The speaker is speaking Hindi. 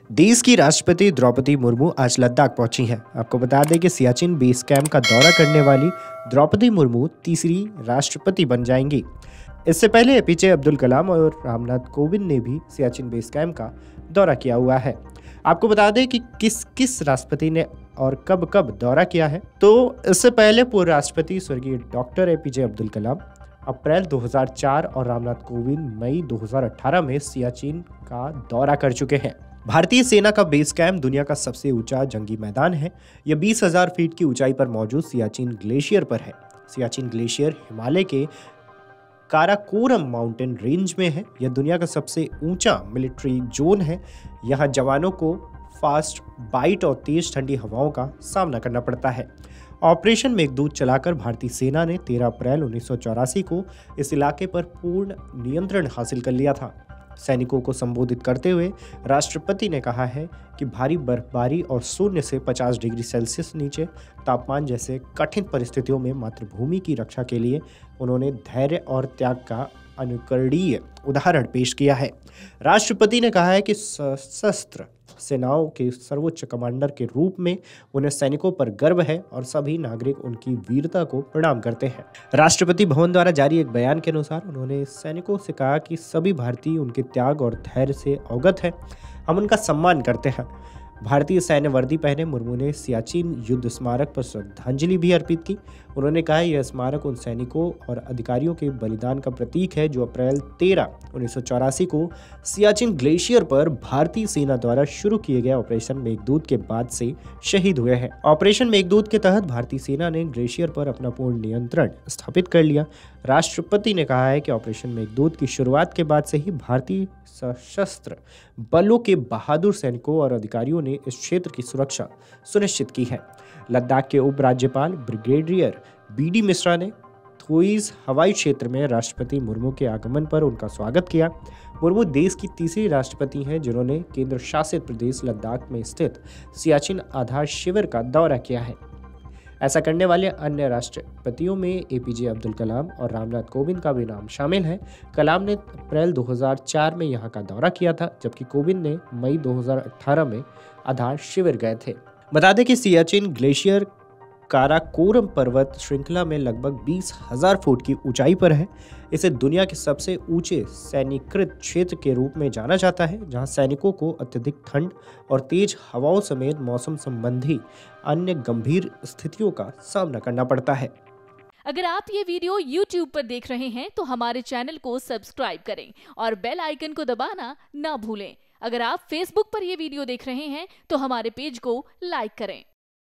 देश की राष्ट्रपति द्रौपदी मुर्मू आज लद्दाख पहुंची हैं। आपको बता दें कि सियाचिन बेस कैंप का दौरा करने वाली द्रौपदी मुर्मू तीसरी राष्ट्रपति बन जाएंगी। इससे पहले एपीजे अब्दुल कलाम और रामनाथ कोविंद ने भी सियाचिन बेस कैंप का दौरा किया हुआ है। आपको बता दें कि किस किस राष्ट्रपति ने और कब कब दौरा किया है। तो इससे पहले पूर्व राष्ट्रपति स्वर्गीय doctor APJ Abdul Kalam April 2004 और रामनाथ कोविंद मई 2018 में सियाचिन का दौरा कर चुके हैं। भारतीय सेना का बेस कैंप दुनिया का सबसे ऊंचा जंगी मैदान है। यह 20,000 फीट की ऊंचाई पर मौजूद सियाचिन ग्लेशियर पर है। सियाचिन ग्लेशियर हिमालय के काराकोरम माउंटेन रेंज में है। यह दुनिया का सबसे ऊंचा मिलिट्री जोन है। यहाँ जवानों को फास्ट बाइट और तेज ठंडी हवाओं का सामना करना पड़ता है। ऑपरेशन मेघदूत चलाकर भारतीय सेना ने 13 अप्रैल 1984 को इस इलाके पर पूर्ण नियंत्रण हासिल कर लिया था। सैनिकों को संबोधित करते हुए राष्ट्रपति ने कहा है कि भारी बर्फबारी और शून्य से 50 डिग्री सेल्सियस नीचे तापमान जैसे कठिन परिस्थितियों में मातृभूमि की रक्षा के लिए उन्होंने धैर्य और त्याग का अनुकरणीय उदाहरण पेश किया है। राष्ट्रपति ने कहा है कि सशस्त्र सेनाओं के सर्वोच्च कमांडर के रूप में उन्हें सैनिकों पर गर्व है और सभी नागरिक उनकी वीरता को प्रणाम करते हैं। राष्ट्रपति भवन द्वारा जारी एक बयान के अनुसार उन्होंने सैनिकों से कहा कि सभी भारतीय उनके त्याग और धैर्य से अवगत हैं। हम उनका सम्मान करते हैं। भारतीय सैन्य वर्दी पहने मुर्मू ने सियाचिन युद्ध स्मारक पर श्रद्धांजलि भी अर्पित की। उन्होंने कहा यह स्मारक उन सैनिकों और अधिकारियों के बलिदान का प्रतीक है जो अप्रैल 13, 1984 को सियाचिन ग्लेशियर पर भारतीय सेना द्वारा शुरू किए गए ऑपरेशन मेघदूत के बाद से शहीद हुए हैं। ऑपरेशन मेघदूत के तहत भारतीय सेना ने ग्लेशियर पर अपना पूर्ण नियंत्रण स्थापित कर लिया। राष्ट्रपति ने कहा है कि ऑपरेशन मेघदूत की शुरुआत के बाद से ही भारतीय सशस्त्र बलों के बहादुर सैनिकों और अधिकारियों ने इस क्षेत्र की सुरक्षा सुनिश्चित की है। लद्दाख के उपराज्यपाल ब्रिगेडियर बीडी मिश्रा ने थोइज हवाई क्षेत्र में राष्ट्रपति मुर्मू के आगमन पर उनका स्वागत किया। मुर्मू देश की तीसरी राष्ट्रपति हैं जिन्होंने केंद्र शासित प्रदेश लद्दाख में स्थित सियाचिन आधार शिविर का दौरा किया है। ऐसा करने वाले अन्य राष्ट्रपतियों में एपीजे अब्दुल कलाम और रामनाथ कोविंद का भी नाम शामिल है। कलाम ने अप्रैल 2004 में यहां का दौरा किया था, जबकि कोविंद ने मई 2018 में आधार शिविर गए थे। बता दें कि सियाचिन ग्लेशियर काराकोरम पर्वत श्रृंखला में लगभग 20,000 फुट की ऊंचाई पर है। इसे दुनिया के सबसे ऊंचे सैन्यीकृत क्षेत्र के रूप में जाना जाता है, जहां सैनिकों को अत्यधिक ठंड और तेज हवाओं समेत मौसम संबंधी अन्य गंभीर स्थितियों का सामना करना पड़ता है। अगर आप ये वीडियो YouTube पर देख रहे हैं तो हमारे चैनल को सब्सक्राइब करें और बेल आइकन को दबाना ना भूलें। अगर आप Facebook पर ये वीडियो देख रहे हैं तो हमारे पेज को लाइक करें।